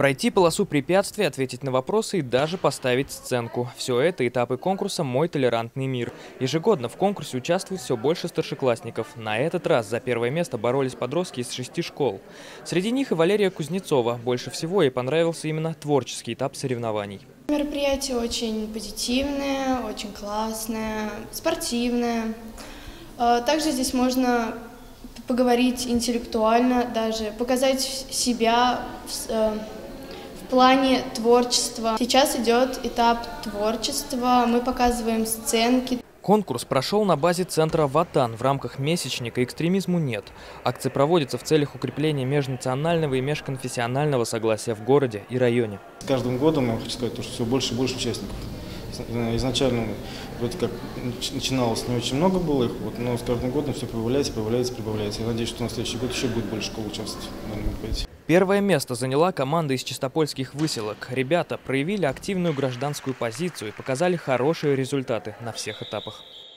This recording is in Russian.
Пройти полосу препятствий, ответить на вопросы и даже поставить сценку. Все это этапы конкурса «Мой толерантный мир». Ежегодно в конкурсе участвует все больше старшеклассников. На этот раз за первое место боролись подростки из 6 школ. Среди них и Валерия Кузнецова. Больше всего ей понравился именно творческий этап соревнований. Мероприятие очень позитивное, очень классное, спортивное. Также здесь можно поговорить интеллектуально, даже показать себя в плане творчества. Сейчас идет этап творчества, мы показываем сценки. Конкурс прошел на базе центра «Ватан» в рамках месячника «Экстремизму нет». Акция проводится в целях укрепления межнационального и межконфессионального согласия в городе и районе. С каждым годом, я хочу сказать, что все больше и больше участников. Изначально вроде как начиналось не очень много было их, но с каждым годом все прибавляется. Я надеюсь, что на следующий год еще будет больше школ участвовать в данном мероприятии. Первое место заняла команда из чистопольских выселок. Ребята проявили активную гражданскую позицию и показали хорошие результаты на всех этапах.